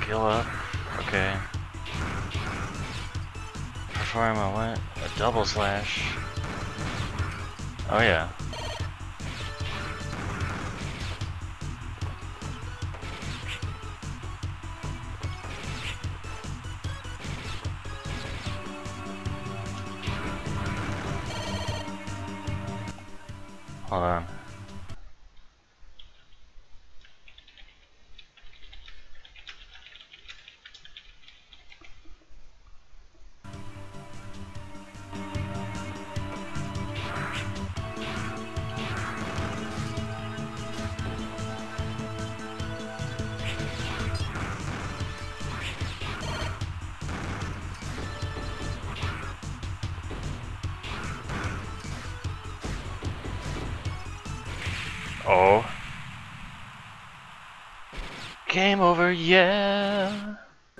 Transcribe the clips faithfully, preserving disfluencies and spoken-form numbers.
Heal up. Okay. Perform a what? A double slash. Oh yeah. Hold on. Oh. Game over, yeah.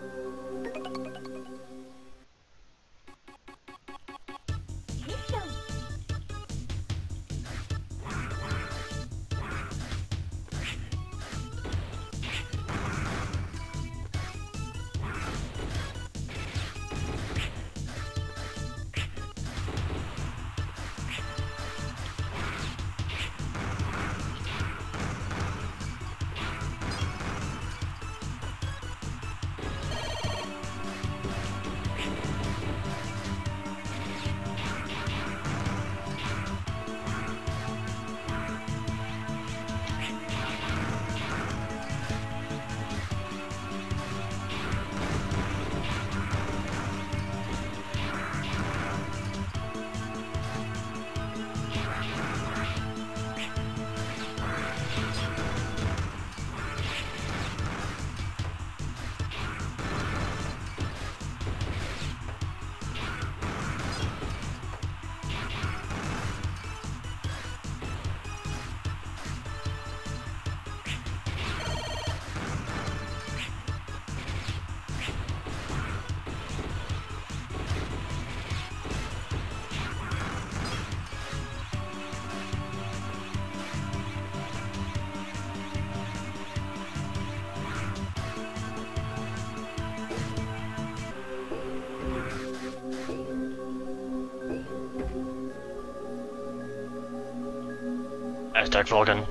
Aztec Vulcan.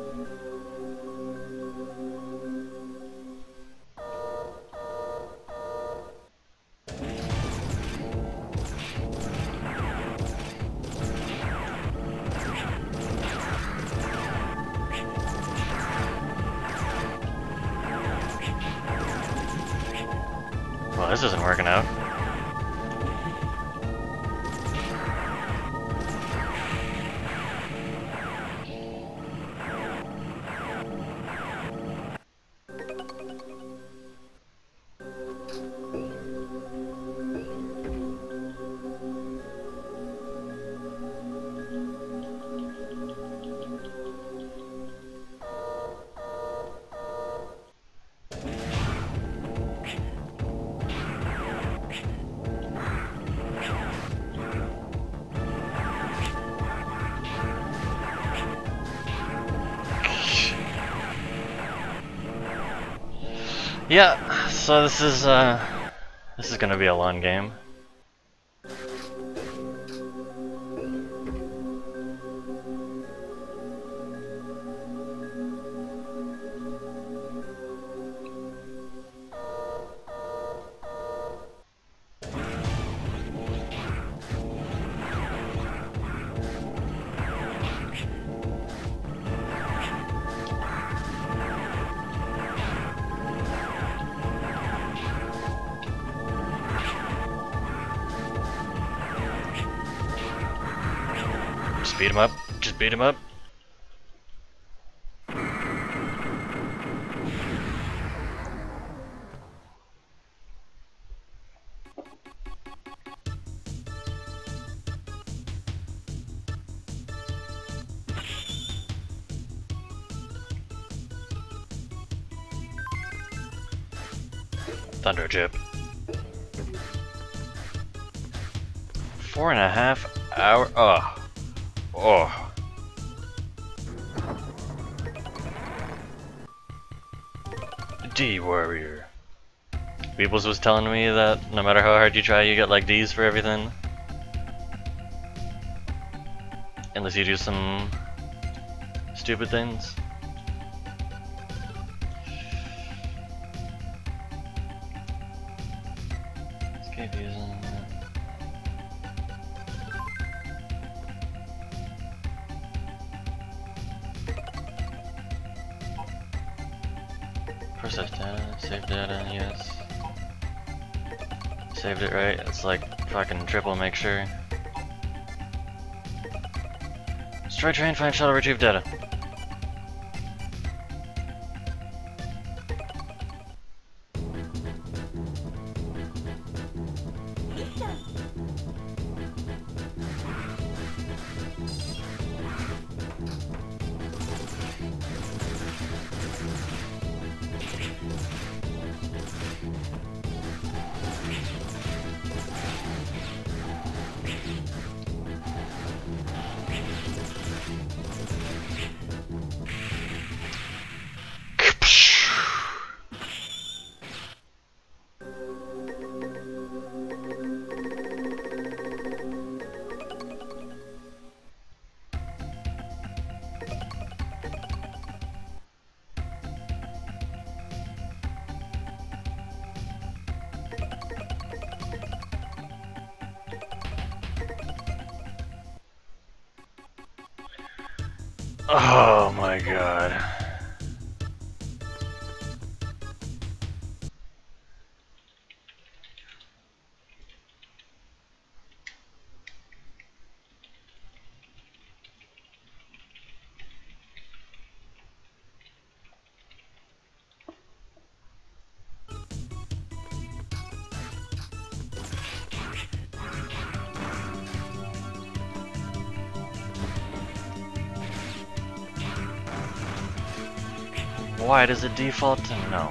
Well, this isn't working out. Yeah, so this is uh this is gonna be a long game. Just beat him up. Just beat him up. Thunder Chip. Four and a half hour. Oh. Oh. D Warrior. Weebles was telling me that no matter how hard you try, you get like D's for everything. Unless you do some stupid things. Escape using. Process data, save data, yes. Saved it right, it's like fucking triple make sure. Destroy train, find shuttle, retrieve data. Oh my god. Why does it default to no?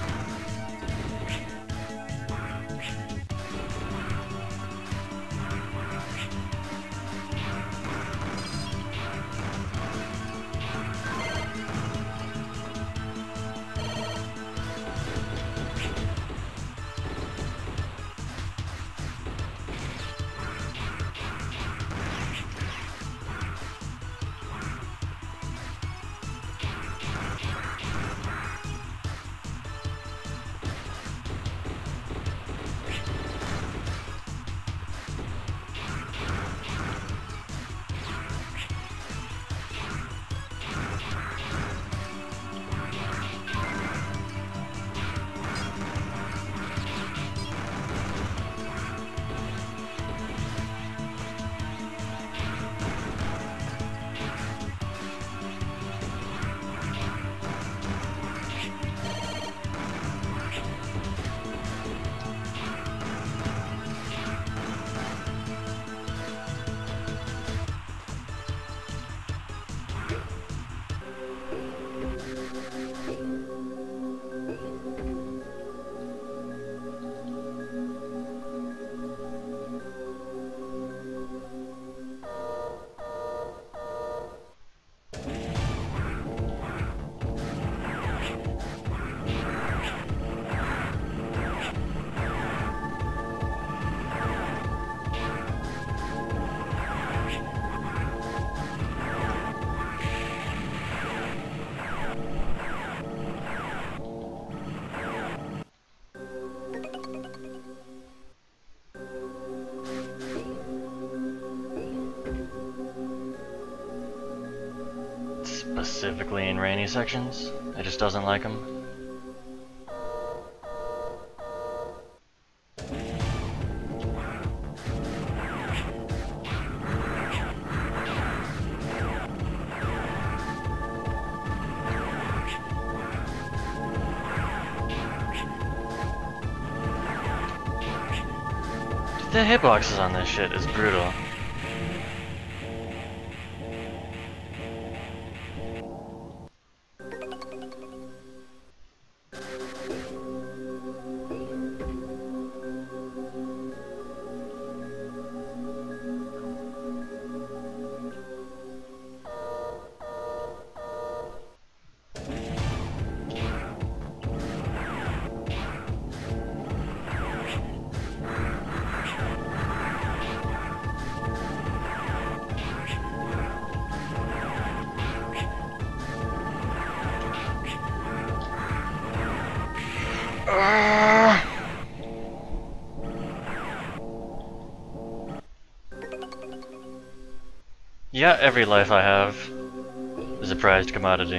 Specifically in rainy sections, it just doesn't like them. The hitboxes on this shit is brutal. Yeah, every life I have is a prized commodity.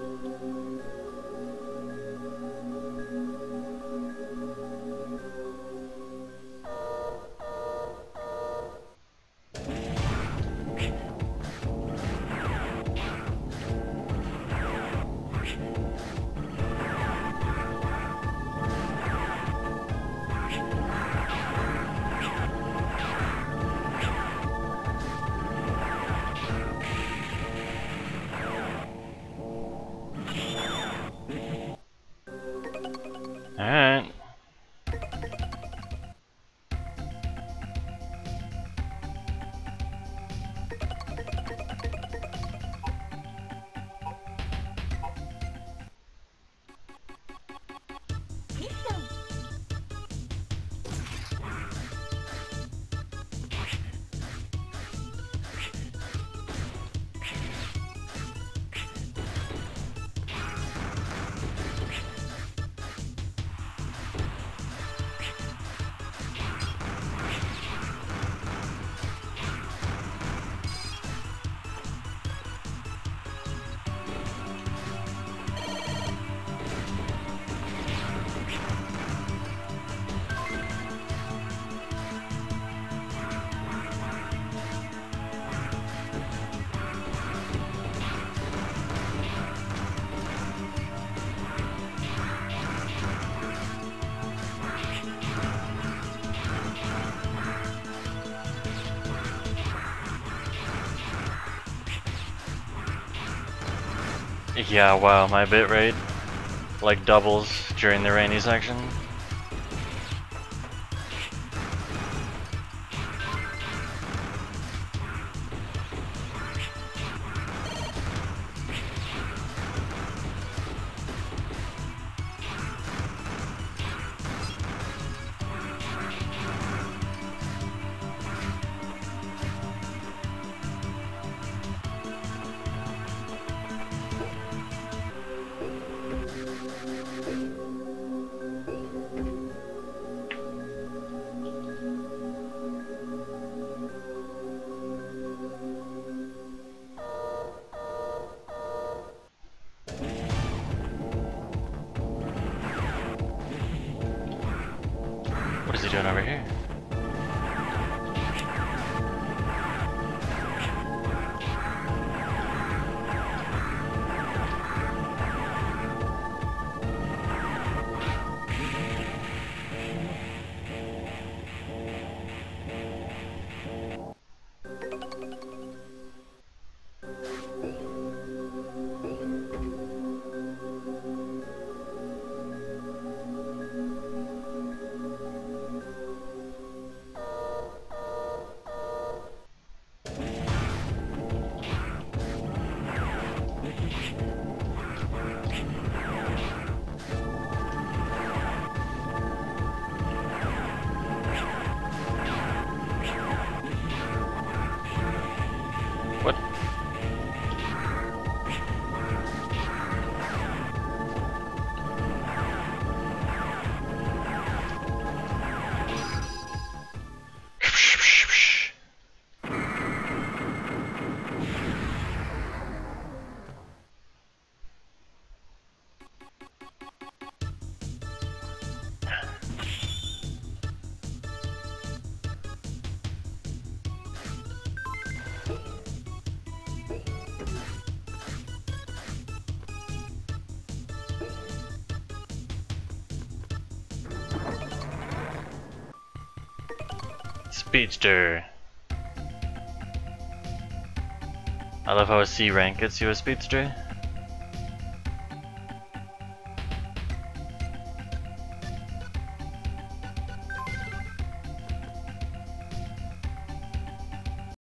Alright. Yeah, wow, my bitrate like doubles during the rainy section. What is he doing over here? What? Speedster. I love how a C rank gets you a speedster.